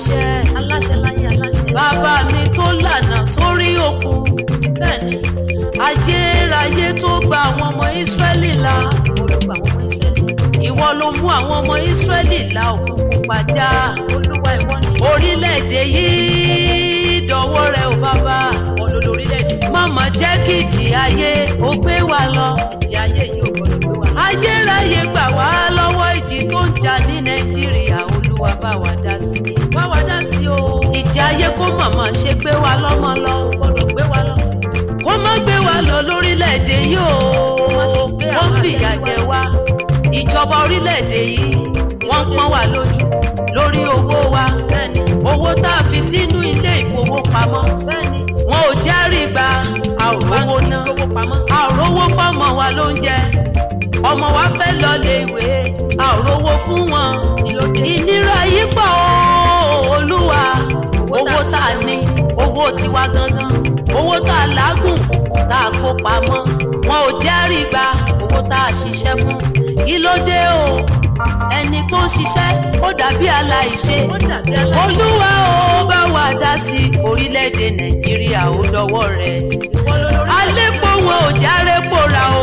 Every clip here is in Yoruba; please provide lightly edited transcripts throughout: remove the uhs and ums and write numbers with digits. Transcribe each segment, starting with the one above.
aláṣẹ láyé aláṣẹ. bàbá mi tó lànà sórí òkun, bẹ́ẹ̀ni ayérayé tó gba àwọn ọmọ Ísírẹ́lì là. olùgbà àwọn ọmọ Ísírẹ́lì. ìwọ ló mú àwọn ọmọ Ísírẹ́lì là òkun pupa já. olúwa ìwọ ni. orílẹ̀-èdè yìí dọ̀wọ́ rẹ ò bàbá. olórí orílẹ̀-èdè. màmá jẹ́ kí ìjì ayé ó gbé wa lọ. ìjì ayé yìí ò gbọdọ̀ gbé wa. ayérayé gbà wá lọ́wọ́ ìjì tó ń jà ní Nàìjíríà. olúwa bá wa dá sí i. bá wa dá sí o. ìjì ayé kó màmá ṣe gbé wa lọ́mọ lọ. gbọdọ̀ gbé wa lọ. kó má gbé wa lọ lórílẹ̀‐èdè yìí o. wọ́n fìyà jẹ wá. ìjọba orílẹ̀‐èdè yìí wọ́n pọ́n wa lójú lórí owó wa. bẹ́ẹ̀ni owó tá a fi sínú ilé ìfowópamọ́. bẹ́ẹ̀ni wọn ò járí gba. a ò rówó ná. a ò rówó fọ́mọ wa lóúnjẹ. ọmọ wa fẹ́ lọ léèwé. a ò rówó fún wọn. ìnira yìí pọ̀ olúwa. owó tá a ní owó tiwa gangan. owó tá a lágùn tá a kó pamọ́. wọn ò járí gba owó tá a ṣiṣẹ́ fún. kí ló dé o? ẹni tó ń ṣiṣẹ́ ó dàbí aláìṣe. olúwa ó bá wa dá sí orílẹ̀-èdè Nàìjíríà ó dọwọ́ rẹ̀. alẹ́pọ̀ wọn ò járe pòrà o.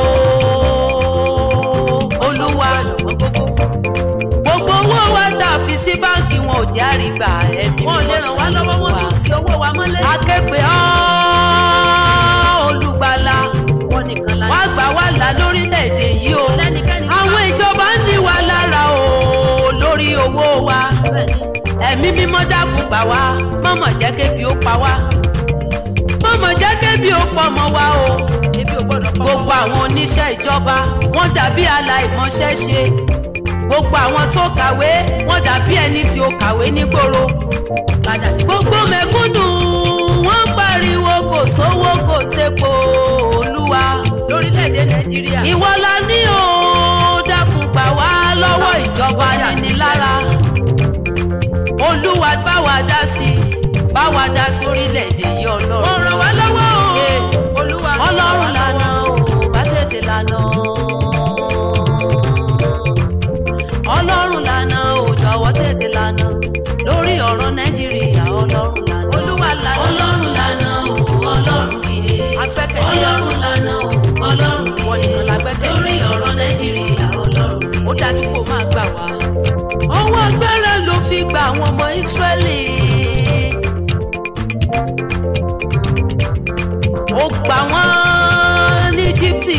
olúwa gbogbo owó wa tá a fi sí báńkì wọn ò járe gbà ẹ̀mí. wọn ò lè ràn wá lọ́wọ́ wọn tún ti owó wa mọ́lẹ̀. akẹ́pẹ́ olùgbàlà wá gbà wá là lórílẹ̀-èdè yìí o. àwọn ìjọba ń ní wa lára o lórí owó wa. ẹ̀mí mímọ́ dákun gbà wá, mọ̀mọ̀ jẹ́ kébi ó pa wá, mọ̀mọ̀ jẹ́ kébi ó pọ̀ mọ́ wa o. gbogbo àwọn oníṣẹ́ ìjọba wọ́n dàbí aláìmọṣẹ́ ṣe. gbogbo àwọn tó kàwé wọ́n dàbí ẹni tí ó kàwé nígboro. gbogbo mẹ̀kúnnù wọ́n pariwo kò sówó kò sépo. olúwa lórílẹ̀-èdè Nàìjíríà. ìwọ la ní o, dákun gbà wá lọ́wọ́ ìjọba nínilára. olúwa bá wa dá sí orílẹ̀-èdè yìí ọlọ́run. ó ràn wá lọ́wọ́ o. olúwa ọlọ́run lànà o, bá tètè lànà. ọlọ́run lànà o, jọ̀wọ́ tètè lànà lórí ọ̀rọ̀ Nàìjíríà. ọlọ́run lànà. olúwa lànà. ọlọ́run lànà o, ọlọ́run ìdè. agbẹ́kẹ̀lé. ọlọ́run lànà o, ọlọ́run ìwọ nìkan la gbẹ́kẹ̀lé. lórí ọ̀rọ̀ Nàìjíríà. ọlọ́run ó dájú kó máa gbà wá. ọwọ́ agbára ló fi gba àwọn ọmọ Ísírẹ́lì. ó gbà wọ́n ní Íjíbítì.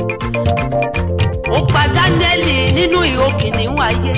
ó pa Dáníẹ́lì nínú ihò kìnìún ayé.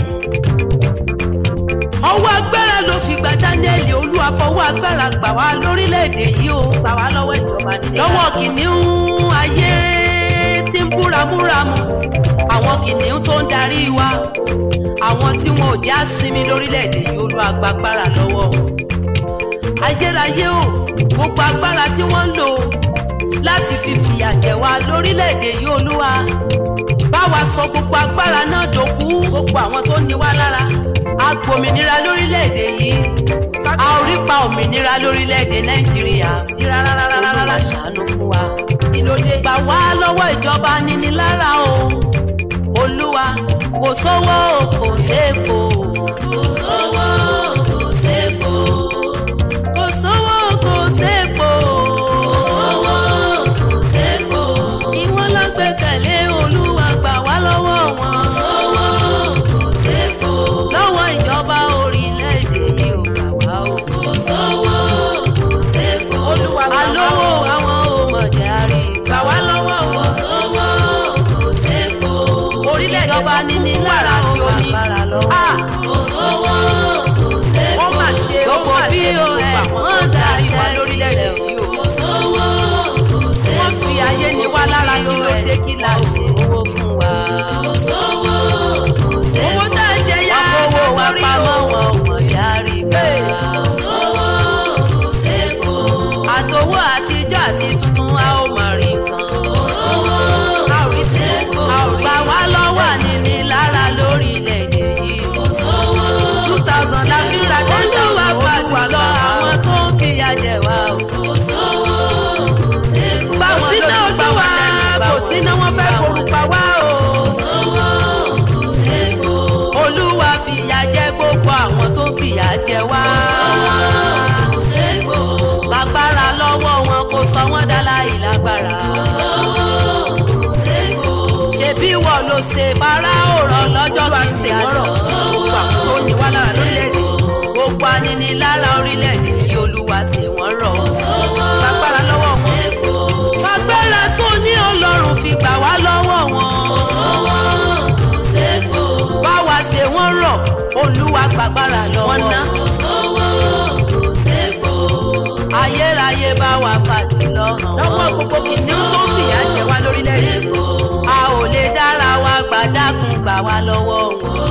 ọwọ́ agbára ló fi gba Dáníẹ́lì. Olúwa fọwọ́ agbára gbà wá lórílẹ̀‐èdè yìí o. gbà wá lọ́wọ́ ìjọba nílẹ̀. lọ́wọ́ kìnìún ayé tí ń búramúramù. àwọn kìnìún tó ń darí wa. àwọn tí wọn ò já sinmi lórílẹ̀‐èdè yìí. Olúwa gba agbára lọ́wọ́ wọn. ayérayé o, gbogbo agbára tí wọ́n ń lò láti fi fìyà jẹ wá lórílẹ̀‐èdè yìí. Olúwa bá wa sọ gbogbo agbára náà dòkú. gbogbo àwọn tó ní wá lára. a gbòmìnira lórílẹ̀‐èdè yìí. a ò rí pa òmìnira lórílẹ̀‐èdè Nàìjíríà. sí rárá. Olúwa ṣàánú fún wa. ìlódé. gbà wá lọ́wọ́ ìjọba nínilára o. Olúwa kò sówó kò sépo. kò sówó kò sépo. kò sówó kò sépo. kò sówó kò sépo. ìwọ la gbẹ́kẹ̀lé. Olúwa gbà wá lọ́wọ́ wọn. kò sówó kò sépo. lọ́wọ́ ìjọba orílẹ̀-èdè yìí ò gbà wá o. kò sówó kò sépo. Olúwa gbà wá o. àwọn ò mọ̀ jẹ́ àrí. gbà wá lọ́wọ́ o. kò sówó kò sépo. orílẹ̀ ìjọba nínilára tí ó ní. kò sówó kò sépo. wọ́n máa ṣe owó bí wọ́n darí wa lórílẹ̀-èdè yìí o. kò sówó kò sépo. wọ́n fi ayé ní wá lára. kí ló dé kí la ṣe owó fún wa. kò sówó kò sépo. owó tá a jẹ yá. wọ́n kówó wa pamọ́ wọn ò mọ̀ yára gbà. kò sówó kò sépo. àtowó àtijọ́ àti tuntun a ó máa rí kan. kò sówó kò sépo. gbà wá lọ́wọ́ nínilára lórílẹ̀-èdè yìí. kò sówó 2000 la fi ra tẹ́lẹ̀ wá gbàgbà lọ àwọn tó ń fìyà jẹ wá o. kò sówó kò sépo. kò síná Olúwa kò síná wọ́n fẹ́ forúkọ wá o. ṣe Fáráò rọ̀ lọ́jọ́ kìíní àná. Gbogbo àwọn tó ní wá lára lórílẹ̀-èdè, gbogbo aninilára orílẹ̀-èdè yìí Olúwa ṣe wọ́n rọ̀. Gbàgbára lọ́wọ́ wọn. Gbàgbára tó ní Ọlọ́run fi gbà wá lọ́wọ́ wọn. Bá wa ṣe wọ́n rọ̀, Olúwa gbàgbára lọ́wọ́ wọn. Ayérayé bá wa fàdí lọ́rùn. Lọ́wọ́ gbogbo kìnìún tó ń fìyà jẹ wá lórílẹ̀-èdè. A ò lè dára wa gbà, dákun gbà wá lọ́wọ́ wọn.